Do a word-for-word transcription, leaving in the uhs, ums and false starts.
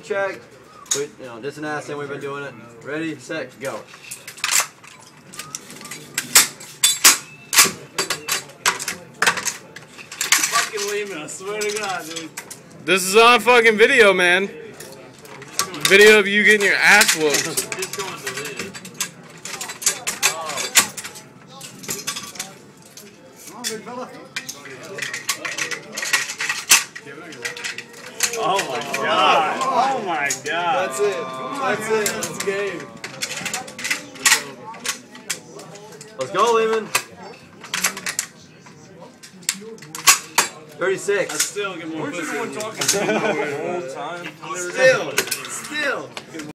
check. But, you know, just an ass and we've been doing it. Ready, set, go. Fucking leave me, I swear to God, dude. This is on fucking video, man. Video of you getting your ass whooped. Just going to leave. Come on, big fella. Oh my God. Oh my God. That's it. That's it. That's game. Let's go, Lehman. thirty-six. I still get more pussy. Weren't you the one talking to me the whole time? Still. Still.